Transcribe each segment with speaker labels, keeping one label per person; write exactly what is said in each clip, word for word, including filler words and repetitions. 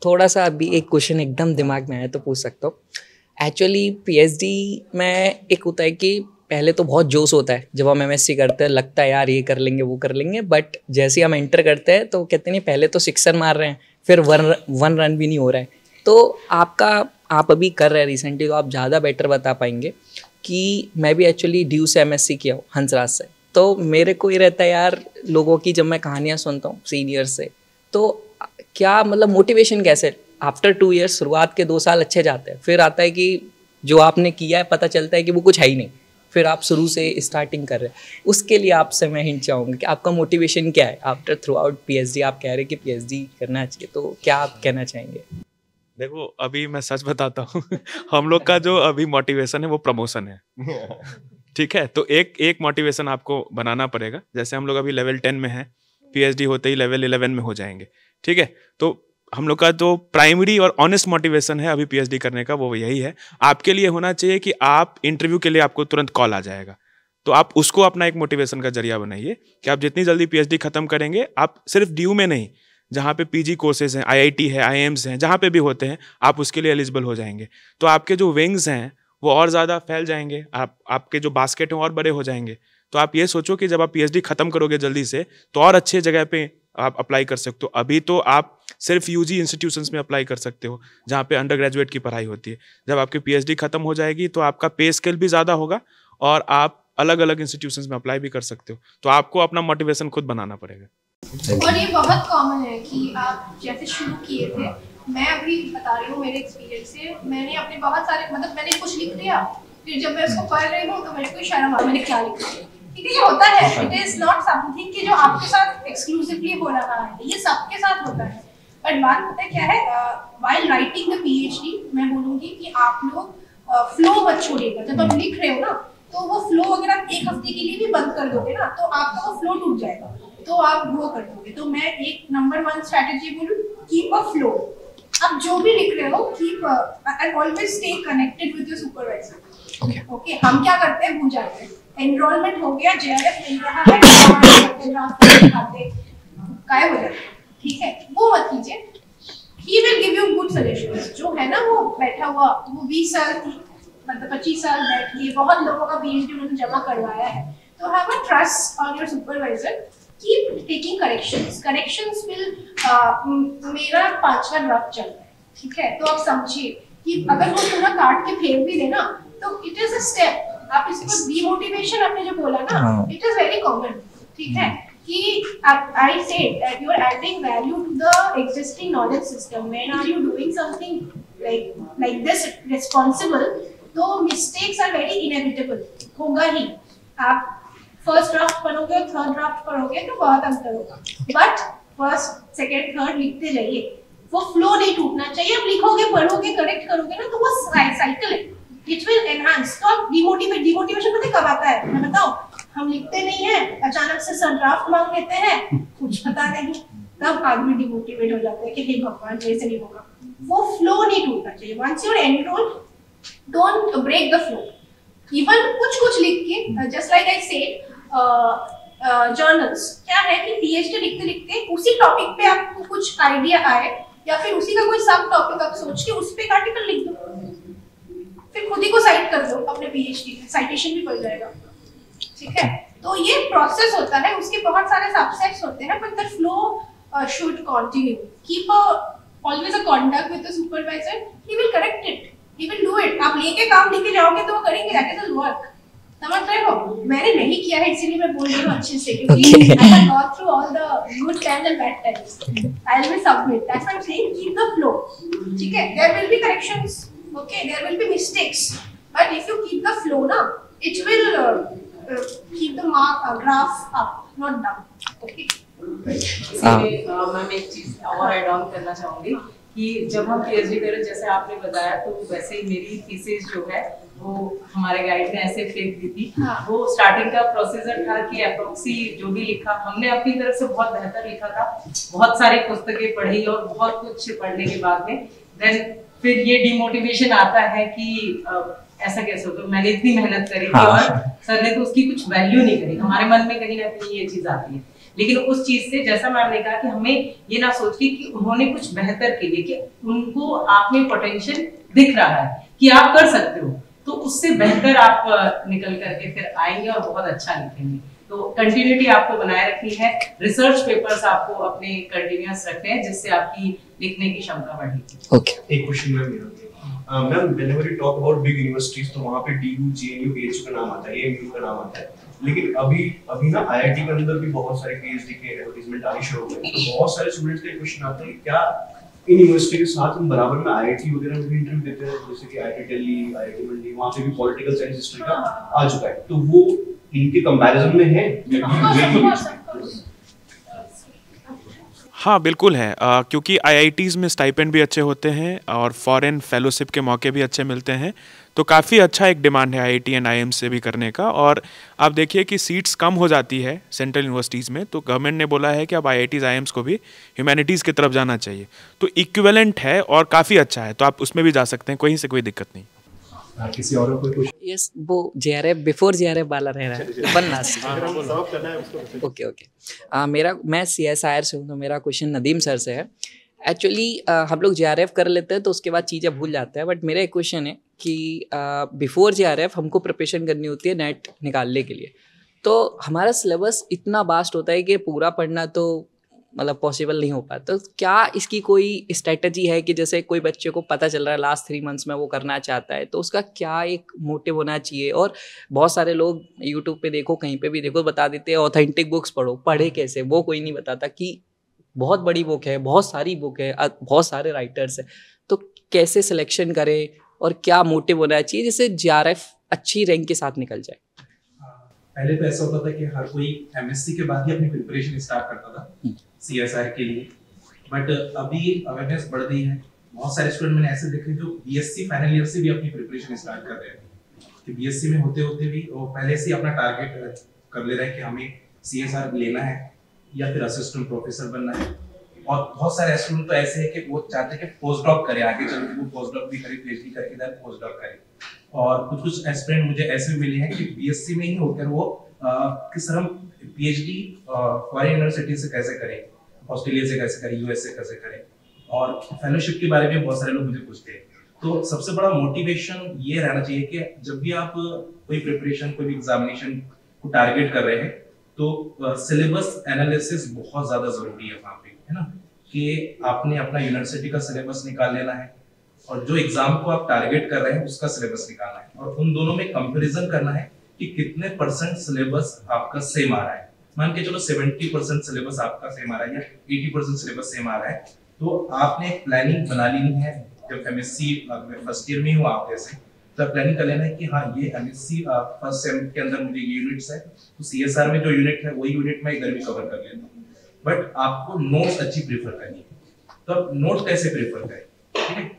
Speaker 1: थोड़ा सा अभी एक क्वेश्चन एकदम दिमाग में आया तो पूछ सकता हूँ। एक्चुअली पीएचडी में एक होता है कि पहले तो बहुत जोश होता है जब हम एमएससी करते हैं, लगता है यार ये कर लेंगे वो कर लेंगे, बट जैसे हम एंटर करते हैं तो कहते नहीं पहले तो सिक्सर मार रहे हैं, फिर वन वन रन भी नहीं हो रहा है। तो आपका आप अभी कर रहे हैं रिसेंटली, तो आप ज़्यादा बेटर बता पाएंगे कि मैं भी एक्चुअली ड्यू से एमएससी किया हूँ हंसराज से। तो मेरे को ये रहता है यार लोगों की, जब मैं कहानियाँ सुनता हूँ सीनियर से, तो क्या मतलब मोटिवेशन कैसे आफ्टर टू ईयर्स, शुरुआत के दो साल अच्छे जाते हैं, फिर आता है कि जो आपने किया है पता चलता है कि वो कुछ है ही नहीं, फिर आप शुरू से स्टार्टिंग कर रहे हैं। उसके लिए आपसे मैं हिंट चाहूँगा कि आपका मोटिवेशन क्या है आफ्टर थ्रू आउट पीएचडी। आप कह रहे हैं कि पीएचडी करना चाहिए, तो क्या आप कहना चाहेंगे?
Speaker 2: देखो अभी मैं सच बताता हूँ हम लोग का जो अभी मोटिवेशन है वो प्रमोशन है ठीक है, तो एक एक मोटिवेशन आपको बनाना पड़ेगा। जैसे हम लोग अभी लेवल टेन में हैं, पीएचडी होते ही लेवल इलेवन में हो जाएंगे, ठीक है। तो हम लोग का जो प्राइमरी और ऑनेस्ट मोटिवेशन है अभी पीएचडी करने का वो यही है। आपके लिए होना चाहिए कि आप इंटरव्यू के लिए आपको तुरंत कॉल आ जाएगा, तो आप उसको अपना एक मोटिवेशन का जरिया बनाइए कि आप जितनी जल्दी पीएचडी खत्म करेंगे, आप सिर्फ ड्यू में नहीं, जहाँ पे पीजी कोर्सेज हैं, आईआईटी है, आईएम्स हैं, जहाँ पे भी होते हैं, आप उसके लिए एलिजिबल हो जाएंगे। तो आपके जो विंग्स हैं वो और ज़्यादा फैल जाएंगे, आप आपके जो बास्केट हैं और बड़े हो जाएंगे। तो आप ये सोचो कि जब आप पीएचडी खत्म करोगे जल्दी से, तो और अच्छे जगह पे आप अप्लाई कर सकते हो। अभी तो आप सिर्फ यूजी इंस्टीट्यूशंस में अप्लाई कर सकते हो जहाँ पे अंडर ग्रेजुएट की पढ़ाई होती है। जब आपकी पीएचडी खत्म हो जाएगी तो आपका पे स्केल भी ज़्यादा होगा और आप अलग अलग इंस्टीट्यूशंस में अप्लाई भी कर सकते हो। तो आपको अपना मोटिवेशन खुद बनाना पड़ेगा।
Speaker 3: और ये बहुत कॉमन है कि आप जैसे शुरू किए थे, मैं अभी बता रही हूँ मेरे एक्सपीरियंस से, मैंने अपने बहुत सारे मतलब मैंने कुछ लिख दिया, फिर जब मैं उसको पढ़ रही हूँ तो मेरे को शर्म आ मैंने क्या लिखा। ठीक है, ये होता है, इट इज नॉट समथिंग कि जो आपके साथ एक्सक्लूसिवली हो रहा है, ये सबके साथ होता है। बट बात पता है क्या है, व्हाइल राइटिंग द पीएचडी मैं बोलूँगी कि आप लोग फ्लो मत छोड़िएगा। जब आप लिख रहे हो ना, तो वो फ्लो अगर आप एक हफ्ते के लिए भी बंद कर दोगे ना, तो आपका वो फ्लो टूट जाएगा, तो आप ग्रो कर दोगे। तो मैं एक नंबर वन स्ट्रैटेजी बोलूँ, कीप अ फ्लो। आप जो भी लिख रहे हो, keep and always stay connected with your supervisor. Okay okay, हम क्या करते हैं, भूल जाते हैं। एनरोलमेंट हो गया, जेआरएफ मिल रहा है, खाते गायब हो जाते हैं, ठीक है, वो मत कीजिए। He will give you good suggestions. जो है ना वो बैठा हुआ, वो बीस साल मतलब पच्चीस साल बैठ के बहुत लोगों का पीएचडी उन्होंने जमा करवाया है, तो have a trust on your supervisor. Keep taking corrections. Corrections will uh, मेरा पांचवा ड्राफ्ट चल रहा है, ठीक है, तो आप समझिए कि अगर वो पूरा काट के फेंक भी देना तो इट इज अ स्टेप। आप इसको डीमोटिवेशन आपने जो बोला ना, इट इज वेरी कॉमन, ठीक है, कि I said that you are adding value to the existing knowledge system. When are you doing something like like this responsible, तो मिस्टेक्स आर वेरी इनएविटेबल, होगा ही। आप फर्स्ट ड्राफ्ट पढ़ोगे और third draft पढ़ोगे तो बहुत अंतर होगा, बट फर्स्ट सेकंड थर्ड लिखते जाइए, वो फ्लो नहीं टूटना चाहिए। आप लिखोगे, पढ़ोगे, करेक्ट करोगे ना, तो वो साइकिल है, इट विल एनहांस। तो आप डिमोटिवेट डिमोटिवेशन पता कब आता है, मैं बताऊं, हम लिखते नहीं है, अचानक से सर ड्राफ्ट मांग लेते हैं, कुछ पता नहीं, तब आदमी डिमोटिवेट हो जाता है कि हे भगवान मेरे से नहीं होगा। वो फ्लो नहीं टूटना चाहिए। Once you are enrolled, don't break the flow. Even कुछ कुछ लिख के, just like I said, journals uh, uh, क्या है कि पीएचडी लिखते लिखते उसी टॉपिक पे आपको कुछ आइडिया आए या फिर उसी का कोई सब टॉपिक आप सोच के उस पे एक आर्टिकल लिख दो, फिर खुद ही को साइट कर दो अपने पीएचडी में, साइटेशन भी पड़ जाएगा, ठीक है। तो ये प्रोसेस होता है, उसके बहुत सारे सबसेट्स होते हैं, but the flow should continue. Keep always a contact with the supervisor, he will correct it, he will do it. आप लेके काम लेके जाओगे तो वो करेंगे, दैट इज वर्क। समझ रहे हो? मैंने नहीं किया है इसीलिए मैं बोल रही हूँ अच्छे से, क्योंकि I have gone through all the good times and bad times. I will submit. That's why I'm saying keep the flow. ठीक है? There will be corrections. Okay? There will be mistakes. But if you keep the flow ना, it will uh, uh, keep the mark uh, graph up, not down. Okay?
Speaker 4: इसीलिए मैं एक चीज और add on करना चाहूँगी कि जब हम पीएचडी करें, जैसे आपने बताया, तो वैसे ही मेरी थीसिस जो है वो हमारे गाइड ने ऐसे फेंक दी थी। हाँ। वो स्टार्टिंग का प्रोसीजर था कि अप्रोक्सी जो भी लिखा हमने अपनी तरफ से बहुत बेहतर लिखा था, बहुत सारी पुस्तकें पढ़ी और बहुत कुछ पढ़ने के बाद में देन फिर ये डिमोटिवेशन आता है कि आ, ऐसा कैसे होगा, मैंने इतनी मेहनत करी थी। हाँ। और सर ने तो उसकी कुछ वैल्यू नहीं करी। हमारे मन में कहीं ना कहीं ये चीज आती है, लेकिन उस चीज से जैसा मैम ने कहा कि हमें ये ना सोच के कि उन्होंने कुछ बेहतर के लिए कि उनको आप में पोटेंशियल दिख रहा है कि आप कर सकते हो, तो उससे बेहतर आप निकल करके फिर आएंगे और बहुत अच्छा लिखेंगे। तो कंटिन्यूटी आपको बनाए रखनी है, रिसर्च पेपर्स आपको अपने कंटिन्यूअस रखने हैं जिससे आपकी लिखने की क्षमता बढ़ेगी।
Speaker 1: ओके,
Speaker 5: एक क्वेश्चन मैम मेरा, ma'am whenever you talk about big universities तो वहां पे डीयू, जेएनयू, एएचयू का नाम आता है, एएमयू का नाम आता है, लेकिन अभी अभी ना आईआईटी के अंदर भी बहुत सारे पीएचडी के एडवर्टाइजमेंट आने शुरू हो गए, तो बहुत सारे स्टूडेंट्स के क्वेश्चन आते हैं क्या इन यूनिवर्सिटी के साथ हम बराबर में आईआईटी वगैरह में भी इंटरव्यू देते हैं, जैसे कि आईआईटी दिल्ली, आईआईटी मंडी, वहां पे भी पॉलिटिकल साइंस हिस्ट्री का आ चुका है, तो वो इनके कंपैरिजन में है?
Speaker 2: हाँ बिल्कुल है, आ, क्योंकि आईआईटीज़ में स्टाइपेंड भी अच्छे होते हैं और फॉरेन फेलोशिप के मौके भी अच्छे मिलते हैं, तो काफ़ी अच्छा एक डिमांड है आईआईटी एंड आईएम से भी करने का। और आप देखिए कि सीट्स कम हो जाती है सेंट्रल यूनिवर्सिटीज़ में, तो गवर्नमेंट ने बोला है कि अब आईआईटीज़ आईएम्स को भी ह्यूमैनिटीज़ की तरफ जाना चाहिए, तो इक्विवेलेंट है और काफ़ी अच्छा है, तो आप उसमें भी जा सकते हैं, कोई से कोई दिक्कत नहीं।
Speaker 5: हाँ, किसी और को कुछ?
Speaker 1: यस, वो जेआरएफ बिफोर जेआरएफ वाला रह रहा है बनना से। ओके ओके, आ, मेरा मैं सीएसआईआर से हूँ, तो मेरा क्वेश्चन नदीम सर से है। एक्चुअली हम लोग जेआरएफ कर लेते हैं तो उसके बाद चीज़ें भूल जाते हैं, बट मेरा एक क्वेश्चन है कि बिफोर जेआरएफ हमको प्रिपरेशन करनी होती है नेट निकालने के लिए, तो हमारा सिलेबस इतना वास्ट होता है कि पूरा पढ़ना तो मतलब पॉसिबल नहीं हो पाता, तो क्या इसकी कोई स्ट्रेटजी है कि जैसे कोई बच्चे को पता चल रहा है लास्ट थ्री मंथ्स में वो करना चाहता है, तो उसका क्या एक मोटिव होना चाहिए? और बहुत सारे लोग यूट्यूब पे देखो, कहीं पे भी देखो, बता देते हैं ऑथेंटिक बुक्स पढ़ो, पढ़े कैसे वो कोई नहीं बताता कि बहुत बड़ी बुक है, बहुत सारी बुक है, बहुत सारे राइटर्स है, तो कैसे सिलेक्शन करें और क्या मोटिव होना चाहिए जिससे जेआरएफ अच्छी रैंक के साथ निकल जाए?
Speaker 6: पहले तो ऐसा होता था कि हर कोई एमएससी के बाद ही अपनी प्रिपरेशन स्टार्ट करता था सीएसआर के लिए, बट अभी अवेयरनेस बढ़ गई है। बहुत सारे स्टूडेंट मैंने ऐसे देखे जो बीएससी फाइनल ईयर से भी अपनी प्रिपरेशन स्टार्ट कर रहे हैं कि बीएससी में होते होते भी वो पहले से अपना टारगेट कर ले रहे हैं कि हमें सीएसआर लेना है या फिर असिस्टेंट प्रोफेसर बनना है। और बहुत सारे स्टूडेंट तो ऐसे हैं कि वो चाहते हैं कि पोस्ट डॉक करे, आगे चल के वो पोस्ट डॉक भी करे, पीएचडी करके देन पोस्ट डॉक करे। और कुछ कुछ एस्पिरेंट मुझे ऐसे भी मिले हैं कि बीएससी में ही होकर वो कि सर हम पीएचडी फॉरेन यूनिवर्सिटी से कैसे करें, ऑस्ट्रेलिया से कैसे करें, यूएस से कैसे करें, और फेलोशिप के बारे में बहुत सारे लोग मुझे पूछते हैं। तो सबसे बड़ा मोटिवेशन ये रहना चाहिए कि जब भी आप कोई प्रिपरेशन, कोई भी एग्जामिनेशन को टारगेट कर रहे हैं तो सिलेबस एनालिसिस बहुत ज्यादा जरूरी है वहाँ पे, है ना, कि आपने अपना यूनिवर्सिटी का सिलेबस निकाल लेना है और जो एग्जाम को आप टारगेट कर रहे हैं उसका सिलेबस निकालना है, और उन दोनों में कंपैरिजन करना है कि कितने परसेंट सिलेबस आपका सेम आ रहा है। मान के चलो सत्तर परसेंट सिलेबस आपका सेम आ रहा है या अस्सी परसेंट सिलेबस सेम आ रहा है, तो आपने एक प्लानिंग बना लेनी है। जब एमएससी फर्स्ट ईयर में हो आप जैसे, तो प्लानिंग कर लेना है कि हाँ ये एमएससी फर्स्ट सेम के अंदर मुझे ये यूनिट्स है, तो सीएसआर में जो यूनिट है वही यूनिट मैं इधर भी कवर कर लेता हूँ। बट आपको नोट्स अच्छी प्रेफर करनी है, तो आप नोट कैसे प्रेफर करें, ठीक है?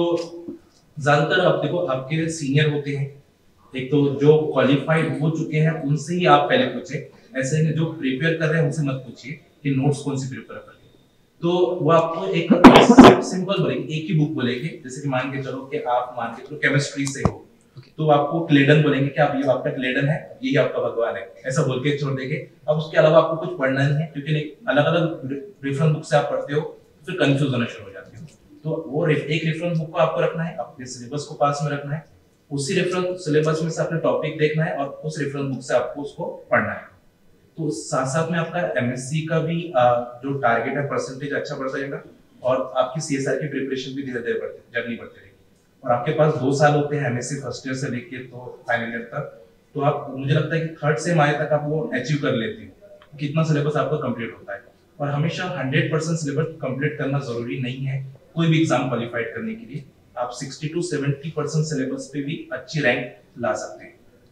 Speaker 6: तो ज्यादातर आप देखो आपके सीनियर होते हैं, एक तो जो क्वालिफाइड हो चुके हैं उनसे ही आप पहले पूछे, ऐसे ही जो प्रिपेयर कर रहे हैं उनसे मत पूछिए कि नोट्स कौन सी प्रिपेयर करें। तो वो आपको एक सिंपल बोलेंगे, एक ही बुक बोलेंगे, जैसे कि मान के चलो कि आप मान के चलो केमिस्ट्री से हो, तो आपको क्लेडन बोलेंगे कि आप ये आपका क्लेडन है, यही आपका भगवान है, ऐसा बोल के छोड़ देंगे। अब उसके अलावा आपको कुछ पढ़ना नहीं है, क्योंकि अलग अलग रेफरेंस बुक से आप पढ़ते हो फिर कंफ्यूज होना शुरू हो जाते हो। तो वो एक रेफरेंस बुक को आपको रखना है, अपने सिलेबस को पास में रखना है, उसी रेफरेंस सिलेबस में से अपने टॉपिक देखना है और उस रेफरेंस बुक से आपको उसको पढ़ना है। तो साथ साथ में आपका एमएससी का भी जो टारगेट है परसेंटेज अच्छा बढ़ता जाएगा और आपकी सीएसआर की प्रिपरेशन भी धीरे धीरे बढ़ती जर्नी बढ़ती रहेगी। और आपके पास दो साल होते हैं एमएससी फर्स्ट ईयर से लेके तो फाइनल ईयर तक, तो आप मुझे लगता है कि थर्ड सेम आए तक आप वो अचीव कर लेते हो, कितना सिलेबस आपका कंप्लीट होता है। और हमेशा हंड्रेड परसेंट सिलेबस कंप्लीट करना जरूरी नहीं है कोई भी एग्जाम क्वालिफाइड करने के लिए। आप sixty to seventy percent syllabus पे भी अच्छी रैंक ला सकते हैं।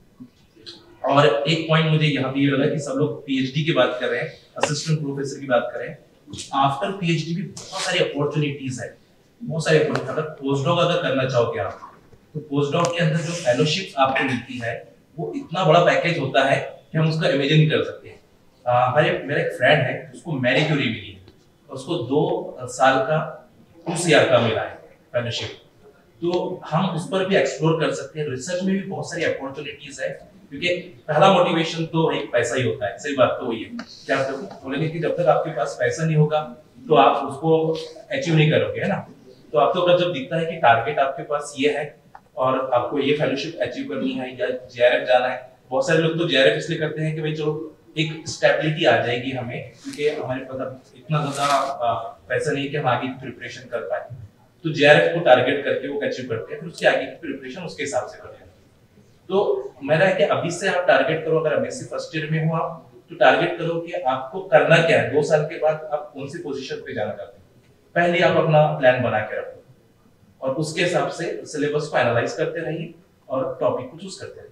Speaker 6: और एक पॉइंट मुझे यहाँ पे ये लगा कि सब लोग पीएचडी की बात कर रहे हैं, असिस्टेंट प्रोफेसर की बात कर रहे हैं, आफ्टर पीएचडी भी बहुत सारी अपॉर्चुनिटीज है, बहुत सारे। अगर पोस्ट डॉक अगर करना चाहोगे आप, तो पोस्ट डॉक के अंदर जो फेलोशिप आपको मिलती है वो इतना बड़ा पैकेज होता है कि हम उसका इमेजिन नहीं कर सकते। हमारे मेरा एक फ्रेंड है उसको मैरी क्यूरी मिली है, उसको दो साल का टू सीआर का मिला है फेलोशिप, तो हम उस पर भी एक्सप्लोर कर सकते हैं। रिसर्च में भी बहुत सारी अपॉर्चुनिटीज है क्योंकि पहला मोटिवेशन तो एक पैसा ही होता है, सही बात तो वही है कि आप बोलेंगे कि जब तक आपके पास पैसा नहीं होगा तो आप उसको अचीव नहीं करोगे, है ना। तो आपको अगर जब दिखता है कि टारगेट आपके पास ये है और आपको ये फेलोशिप अचीव करनी है या जेआरएफ जाना है, बहुत सारे लोग तो जेआरएफ इसलिए करते हैं कि भाई चलो एक स्टेबिलिटी आ जाएगी हमें, क्योंकि हमारे पास इतना ज्यादा पैसा नहीं है कि हम आगे की प्रिपरेशन कर पाए, तो जेआरएफ को टारगेट करके वो अचीव करते हैं, फिर उसके आगे की प्रिपरेशन उसके हिसाब से करते हैं। तो मेरा है कि अभी से आप टारगेट करो, अगर एमएससी फर्स्ट ईयर में हो आप तो टारगेट करो कि आपको करना क्या है, दो साल के बाद आप कौन सी पोजीशन पे जाना चाहते हैं, पहले आप अपना प्लान बना के रखो और उसके हिसाब से सिलेबस को एनालाइज करते रहिए और टॉपिक को चूज करते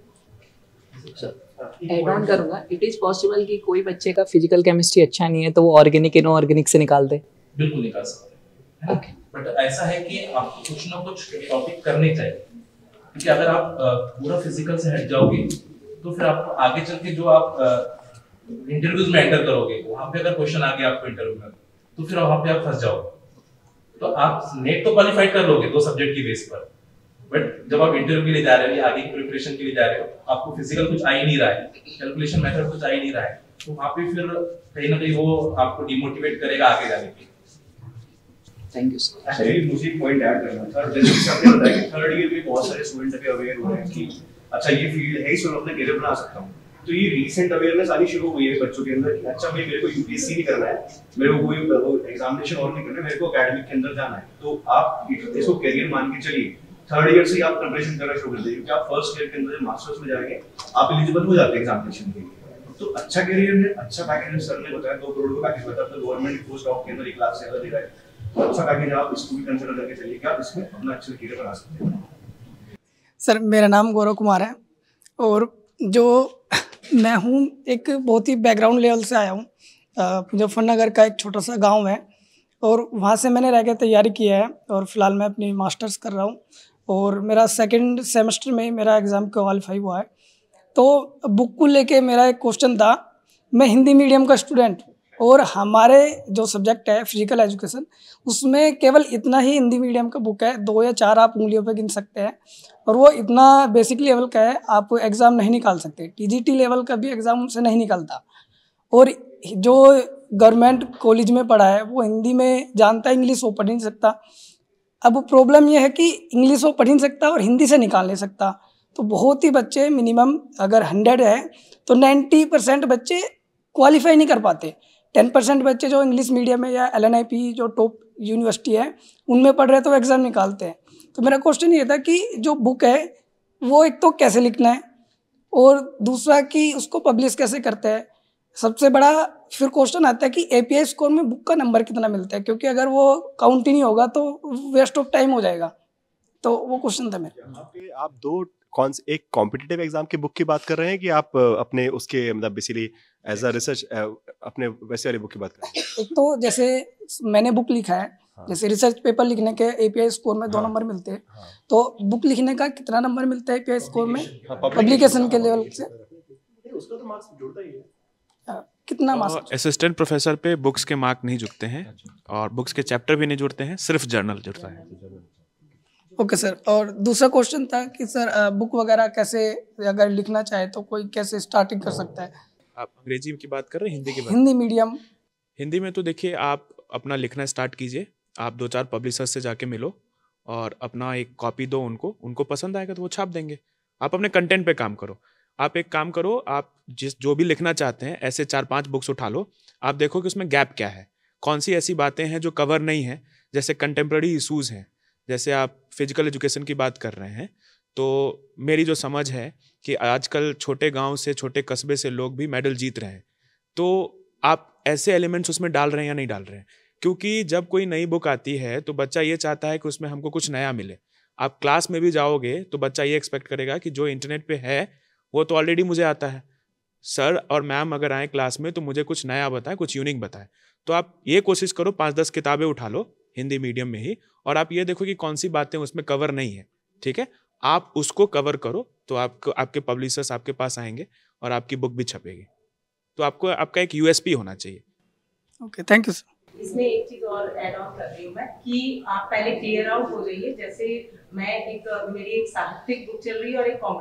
Speaker 6: रहिए।
Speaker 1: एड ऑन करूंगा, इट इज पॉसिबल कि कोई बच्चे का फिजिकल केमिस्ट्री अच्छा नहीं है तो वो ऑर्गेनिक इनऑर्गेनिक से निकाल दे।
Speaker 6: बिल्कुल निकाल सकते हैं, ओके। बट ऐसा है कि आपको कुछ ना कुछ टॉपिक करने चाहिए, क्योंकि अगर आप पूरा फिजिकल से हट जाओगे तो फिर आपको आगे चल के जो आप इंटरव्यूज में एंटर करोगे वहां पे अगर क्वेश्चन आ गया आपको इंटरव्यू में तो फिर वहां पे आप फंस जाओगे। तो आप नेट तो क्वालिफाइड कर लोगे दो सब्जेक्ट की बेस पर, बट जब आप इंटरव्यू के लिए जा रहे हो या आगे की प्रिपरेशन के लिए जा रहे हो, आपको फिजिकल कुछ आ ही नहीं रहा है, कैलकुलेशन मेथड कुछ आ ही नहीं रहा है, तो वहां पे फिर कहीं ना कहीं वो आपको डिमोटिवेट करेगा आगे जाने के लिए।
Speaker 1: Thank you sir.
Speaker 5: एक्चुअली मुझे एक पॉइंट ऐड करना था, जैसे कि आपने बताया कि थर्ड ईयर में बहुत सारे स्टूडेंट अभी अवेयर हो रहे हैं कि अच्छा ये फील्ड है, इसमें अपना करियर बना सकता हूँ। तो ये रीसेंट अवेयरनेस आनी शुरू हुई है बच्चों के अंदर कि अच्छा भाई मेरे को यूपीएससी नहीं करना है, मेरे को कोई एग्जामिनेशन और नहीं करना है, मेरे को एकेडमिक के अंदर जाना है। तो आप इसको करियर मान के चलिए, थर्ड ईयर से ही आप प्रिपरेशन करना शुरू कर दीजिए, क्योंकि आप फर्स्ट ईयर के अंदर जब मास्टर्स में जाएंगे आप एलिजिबल हो जाते हैं एग्जामिनेशन के लिए। तो अच्छा करियर है, अच्छा पैकेज सर ने बताया, दो करोड़ का पैकेज बताया, तो गवर्नमेंट पोस्ट ऑफ के अंदर एक लाख से ज्यादा दे रहा है, तो अच्छा पैकेज आप इसको भी कंसीडर करके चलिए कि आप इसमें अपना अच्छा करियर बना सकते हैं।
Speaker 7: सर मेरा नाम गौरव कुमार है और जो मैं हूँ एक बहुत ही बैकग्राउंड लेवल से आया हूँ। मुजफ्फरनगर का एक छोटा सा गांव है और वहाँ से मैंने रह के तैयारी की है और फिलहाल मैं अपनी मास्टर्स कर रहा हूँ और मेरा सेकंड सेमेस्टर में मेरा एग्ज़ाम क्वालिफाई हुआ है। तो बुक को लेके मेरा एक क्वेश्चन था, मैं हिंदी मीडियम का स्टूडेंट और हमारे जो सब्जेक्ट है फिजिकल एजुकेशन उसमें केवल इतना ही हिंदी मीडियम का बुक है, दो या चार आप उंगलियों पे गिन सकते हैं और वो इतना बेसिक लेवल का है, आप एग्ज़ाम नहीं निकाल सकते, टीजीटी लेवल का भी एग्ज़ाम से नहीं निकलता। और जो गवर्नमेंट कॉलेज में पढ़ा है वो हिंदी में जानता है, इंग्लिश वो पढ़ नहीं सकता। अब प्रॉब्लम यह है कि इंग्लिश वो पढ़ नहीं सकता और हिंदी से निकाल नहीं सकता, तो बहुत ही बच्चे मिनिमम अगर हंड्रेड है तो नाइन्टी परसेंट बच्चे क्वालिफाई नहीं कर पाते। टेन परसेंट बच्चे जो इंग्लिश मीडियम है या एल एन आई पी जो टॉप यूनिवर्सिटी है उनमें पढ़ रहे हैं तो एग्ज़ाम निकालते हैं। तो मेरा क्वेश्चन ये था कि जो बुक है वो एक तो कैसे लिखना है और दूसरा कि उसको पब्लिश कैसे करते हैं। सबसे बड़ा फिर क्वेश्चन आता है कि एपीआई स्कोर में बुक का नंबर कितना मिलता है, क्योंकि अगर वो काउंट ही नहीं होगा तो वेस्ट ऑफ टाइम हो जाएगा। तो वो क्वेश्चन था मेरा।
Speaker 8: आप दो कौन से एक कॉम्पिटिटिव एग्जाम की बुक की बात कर रहे हैं कि आप अपने उसके मतलब बेसिकली एज अ रिसर्च अपने वैसे वाली बुक की बात कर रहे हैं?
Speaker 7: एक तो जैसे मैंने बुक लिखा है, हाँ। जैसे रिसर्च पेपर लिखने के एपीआई स्कोर में हाँ। दो नंबर मिलते हैं, हाँ। तो बुक लिखने का कितना नंबर मिलता है एपीआई स्कोर में पब्लिकेशन के लेवल से?
Speaker 5: उसका तो मार्क्स जुड़ता ही है।
Speaker 7: कितना मार्क्स?
Speaker 2: असिस्टेंट प्रोफेसर पे बुक्स के मार्क नहीं जुड़ते हैं और बुक्स के चैप्टर भी नहीं जुड़ते हैं, सिर्फ जर्नल जुड़ता है।
Speaker 7: Okay sir. और दूसरा क्वेश्चन था कि सर बुक वगैरह कैसे अगर लिखना चाहे तो कोई कैसे स्टार्टिंग कर सकता है?
Speaker 2: आप अंग्रेजी की बात कर रहे हैं, हिंदी की बात?
Speaker 7: हिंदी मीडियम।
Speaker 2: हिंदी में तो देखिए आप अपना लिखना स्टार्ट कीजिए, आप दो चार पब्लिशर्स से जाके मिलो और अपना एक कॉपी दो उनको, उनको पसंद आएगा तो वो छाप देंगे। आप अपने कंटेंट पे काम करो। आप एक काम करो, आप जिस जो भी लिखना चाहते हैं ऐसे चार पांच बुक्स उठा लो, आप देखो कि उसमें गैप क्या है, कौन सी ऐसी बातें हैं जो कवर नहीं है। जैसे कंटेम्प्रेरी इशूज़ हैं, जैसे आप फिजिकल एजुकेशन की बात कर रहे हैं, तो मेरी जो समझ है कि आजकल छोटे गांव से छोटे कस्बे से लोग भी मेडल जीत रहे हैं, तो आप ऐसे एलिमेंट्स उसमें डाल रहे हैं या नहीं डाल रहे हैं? क्योंकि जब कोई नई बुक आती है तो बच्चा ये चाहता है कि उसमें हमको कुछ नया मिले। आप क्लास में भी जाओगे तो बच्चा ये एक्सपेक्ट करेगा कि जो इंटरनेट पे है वो तो ऑलरेडी मुझे आता है, सर और मैम अगर आए क्लास में तो मुझे कुछ नया बताए, कुछ यूनिक बताए। तो आप ये कोशिश करो, पाँच दस किताबें उठा लो हिंदी मीडियम में ही, और आप ये देखो कि कौन सी बातें उसमें कवर नहीं है, ठीक है? आप उसको कवर करो तो आपको आपके पब्लिशर्स आपके पास आएंगे और आपकी बुक भी छपेगी। तो आपको आपका एक यूएसपी होना चाहिए।
Speaker 7: Okay, thank you sir.
Speaker 4: इसमें एक चीज और ऐड ऑन कर रही हूँ मैं कि आप पहले क्लियर आउट हो जाइए। जैसे मैं एक मेरी एक साहित्यिक बुक चल रही है और एक कॉम्पिटिशन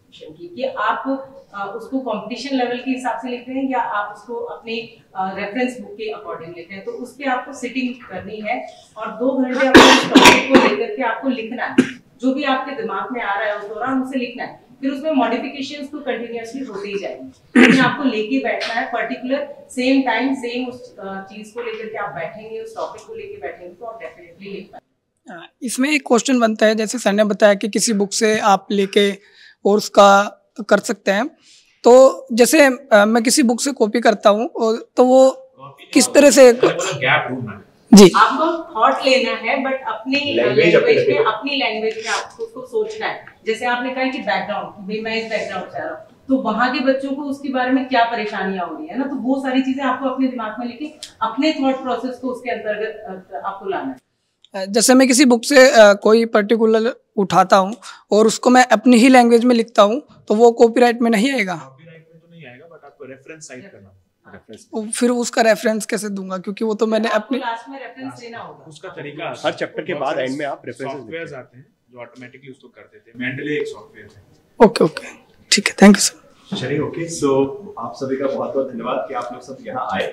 Speaker 4: क्वेश्चन की कि आप आ, उसको कंपटीशन लेवल के हिसाब से लिखते हैं या आप उसको अपने रेफरेंस बुक के अकॉर्डिंग लिखते हैं। तो उस पर आपको सिटिंग करनी है और दो घंटे अपने टॉपिक को लेकर के आपको लिखना है, जो भी आपके दिमाग में आ रहा है उस दौरान उसे लिखना है। फिर उसमें मॉडिफिकेशंस तो कंटिन्यूअसली होते ही जाएंगे, लेकिन आपको लेके बैठना है पर्टिकुलर सेम टाइम सेम उस चीज को लेकर के आप बैठेंगे, उस टॉपिक को लेके बैठेंगे तो आप डेफिनेटली लिख पाएंगे।
Speaker 7: इसमें एक क्वेश्चन बनता है, जैसे सर ने बताया कि किसी बुक से आप लेके और उसका कर सकते हैं, तो जैसे आ, मैं किसी बुक से कॉपी करता हूँ तो वो किस तरह से
Speaker 2: गैप ढूंढना है
Speaker 7: जी,
Speaker 4: आपको थॉट लेना है बट अपनी लैंग्वेज में, अपनी लैंग्वेज में आपको उसको सोचना है। जैसे आपने कहा कि बैकग्राउंड, भाई मैं इस बैकग्राउंड से आ रहा हूँ, तो वहाँ के बच्चों को उसके बारे में क्या परेशानियां हो रही है ना, तो वो सारी चीजें आपको अपने दिमाग में लेके अपने थॉट प्रोसेस को उसके अंतर्गत आपको लाना है।
Speaker 7: जैसे मैं किसी बुक से आ, कोई पर्टिकुलर उठाता हूँ और उसको मैं अपनी ही लैंग्वेज में लिखता हूँ, तो वो कॉपीराइट में नहीं आएगा?
Speaker 2: कॉपीराइट में तो नहीं आएगा, बट आपको रेफरेंस साइट करना रेफरेंस।
Speaker 7: फिर उसका रेफरेंस कैसे दूंगा, क्योंकि वो तो मैंने अपनी
Speaker 4: लास्ट में रेफरेंस देना होगा।
Speaker 2: उसका तरीका
Speaker 8: हर चैप्टर के बाद एंड में आप रेफरेंसेस
Speaker 2: सॉफ्टवेयर्स आते हैं जो ऑटोमेटिकली उसको कर देते हैं। मेंडले एक सॉफ्टवेयर है।
Speaker 7: ओके ओके ठीक है, थैंक यू सर।
Speaker 8: चलिए ओके, सो आप सभी का बहुत बहुत धन्यवाद कि आप लोग सब यहाँ आए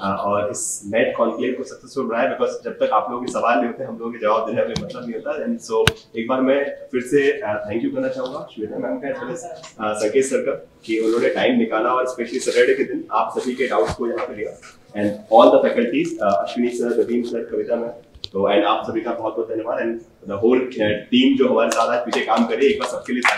Speaker 8: और इस नेट कॉन्क्लेव को सक्सेसफुल बनाया, बिकॉज जब तक आप लोगों के सवाल नहीं होते हम लोगों के जवाब देने में मतलब नहीं होता। एंड सो एक बार मैं फिर से थैंक यू करना चाहूंगा श्वेता मैम का, as well as Sanket sir का, कि उन्होंने टाइम निकाला और स्पेशली सैटरडे के दिन आप सभी के डाउट्स को यहाँ पे लिया। And all the faculties, Ashwini sir, Raveen sir, Kavita ma'am, तो एंड आप सभी का बहुत बहुत धन्यवाद। एंड द होल टीम जो हमारे साथ आज पीछे काम कर रही है, एक बार सबके लिए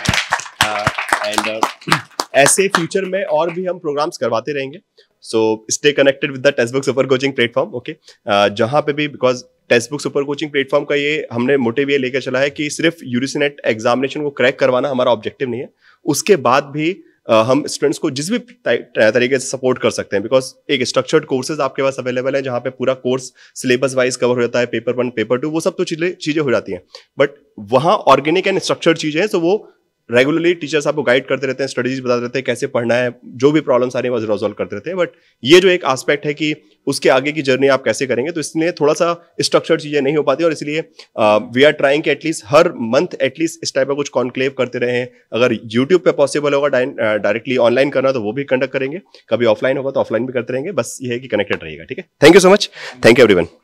Speaker 8: तालियां। एंड ऐसे फ्यूचर में और भी हम प्रोग्राम्स करवाते रहेंगे, so stay connected with the text book super coaching platform. Okay, जहाँ पे भी, because text book super coaching platform का ये हमने मोटिव ये लेकर चला है कि सिर्फ यूजीसी नेट एग्जामिनेशन को क्रैक करवाना हमारा ऑब्जेक्टिव नहीं है, उसके बाद भी Uh, हम स्टूडेंट्स को जिस भी तरीके से सपोर्ट कर सकते हैं, बिकॉज एक स्ट्रक्चर्ड कोर्सेज आपके पास अवेलेबल है जहाँ पे पूरा कोर्स सिलेबस वाइज कवर हो जाता है, पेपर वन पेपर टू वो सब तो चीजें चीजें हो जाती हैं, बट वहाँ ऑर्गेनिक एंड स्ट्रक्चर्ड चीजें हैं, तो वो रेगुलरली टीचर्स आपको गाइड करते रहते हैं, स्ट्रेटजीज बताते रहते हैं कैसे पढ़ना है, जो भी प्रॉब्लम्स आ रही है वो रिजॉल्व करते रहते हैं। बट ये जो एक एस्पेक्ट है कि उसके आगे की जर्नी आप कैसे करेंगे, तो इसलिए थोड़ा सा स्ट्रक्चर्ड चीजें नहीं हो पाती, और इसलिए वी आर ट्राइंग कि एटलीस्ट हर मंथ एटलीस्ट इस टाइप का कुछ कॉन्क्लेव करते रहें। अगर यूट्यूब पे पॉसिबल होगा डायरेक्टली ऑनलाइन करना तो वो भी कंडक्ट करेंगे, कभी ऑफलाइन होगा तो ऑफलाइन भी करते रहेंगे, बस ये है कि कनेक्टेड रहिएगा। ठीक है, thank you so much, thank you everyone.